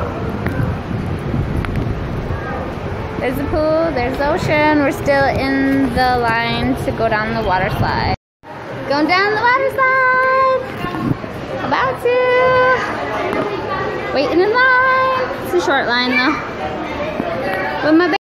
There's the pool, there's the ocean. We're still in the line to go down the water slide. Going down the water slide. About to. Waiting in line. It's a short line though. With my baby.